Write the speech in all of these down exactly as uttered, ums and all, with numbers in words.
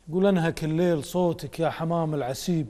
قول انهك الليل صوتك يا حمام العسيب،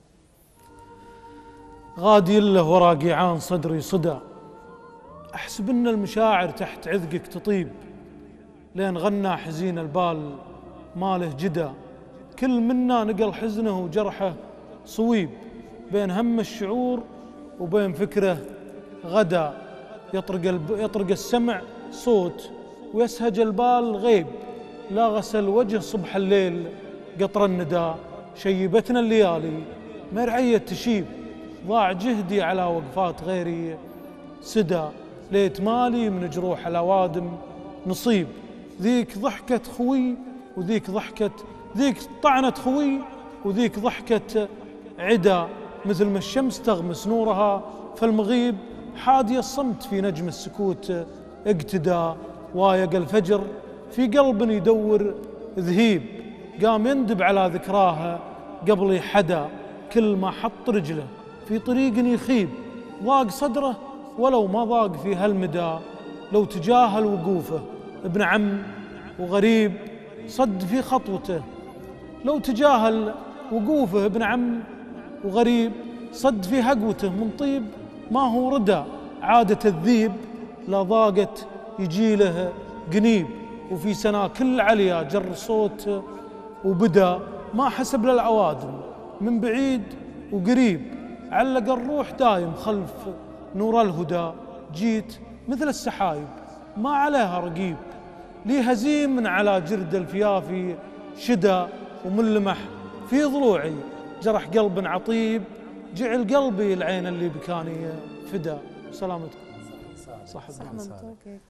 غادي له ورا قيعان صدري صدى، احسب ان المشاعر تحت عذقك تطيب، لين غنى حزين البال ماله جدا، كل منا نقل حزنه وجرحه صويب، بين هم الشعور وبين فكره غدا، يطرق, الب... يطرق السمع صوت ويسهج البال غيب، لا غسل وجه صبح الليل قطر الندى، شيبتنا الليالي مرعية تشيب، ضاع جهدي على وقفات غيري سدى، ليت مالي من جروح الأوادم نصيب، ذيك ضحكة خوي وذيك ضحكة، ذيك طعنة خوي وذيك ضحكة عدا، مثل ما الشمس تغمس نورها فالمغيب، حادي الصمت في نجم السكوت اقتدى، وايق الفجر في قلب يدور ذهيب، قام يندب على ذكراها قبل حدا، كل ما حط رجله في طريق يخيب، ضاق صدره ولو ما ضاق في هالمدى، لو تجاهل وقوفه ابن عم وغريب صد في خطوته، لو تجاهل وقوفه ابن عم وغريب صد في هقوته، من طيب ما هو ردى عادة الذيب، لا ضاقت يجي له قنيب، وفي سنة كل عليا جر صوت وبدا، ما حسب للعوادم من بعيد وقريب، علق الروح دايم خلف نور الهدى، جيت مثل السحايب ما عليها رقيب، لي هزيم من على جرد الفيافي شدا، ومن لمح في ضلوعي جرح قلب عطيب، جعل قلبي العين اللي بكاني فدا. سلامتكم صاحب